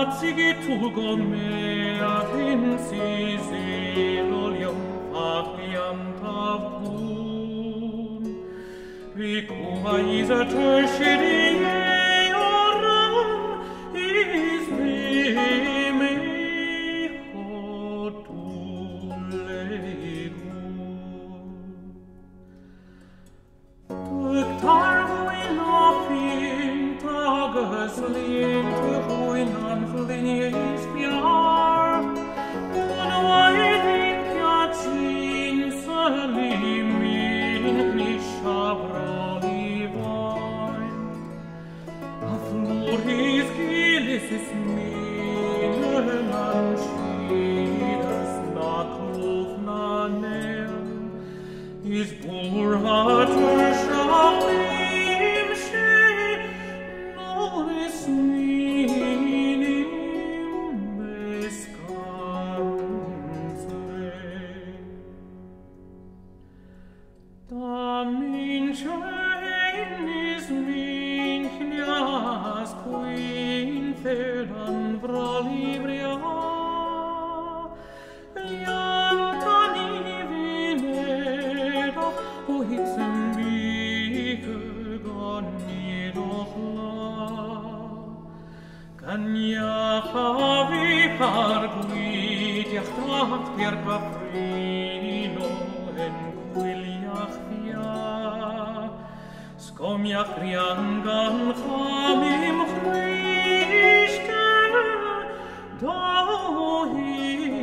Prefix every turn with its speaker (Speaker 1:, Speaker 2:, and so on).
Speaker 1: Tugo mea vincisi lolium faciam tavum, vicua isa tertiarum is me hotulegum. Ductarvum in tages lente ruin anflies fiar, con oedin piacin salimin nishabroli vain, a floris gilis is mine lancidas na klufna nel, is burhater shalim she noris minim escante. Da minchen is minchnias quinferan vrolibria, liantani vinera, o hitzem bike ganidoch la. Cania havi parguitiach tacht per caprino en quiliach via, scomiach riangan chamim frischke, da